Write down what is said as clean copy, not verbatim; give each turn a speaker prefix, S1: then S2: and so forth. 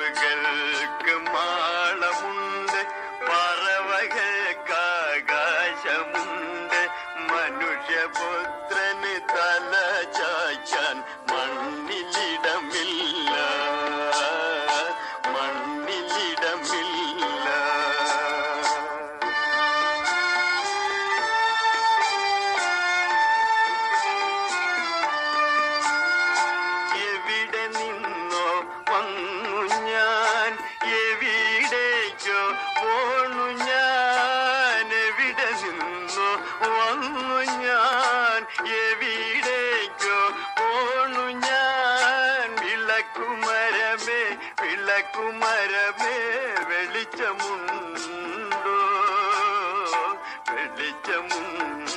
S1: പൂവുകൾക്ക് മാളമുണ്ട്, പറവകൾക്കാകാശമുണ്ട്. മനുഷ്യപുത്രന് തല ചായ്ക്കാൻ മണ്ണിലിടമില്ല, മണ്ണിലിടമില്ല. എവിടെ നിന്നോ വന്നു ഞാൻ, എവിടേക്കോ പോണു ഞാൻ. എവിടെ നിന്നോ വന്നു ഞാൻ, എവിടേക്കോ പോണു ഞാൻ. വിളക്കുമരമേ വിളക്കുമരമേ വെളിച്ചമുണ്ടോ, വെളിച്ചമുണ്ടോ.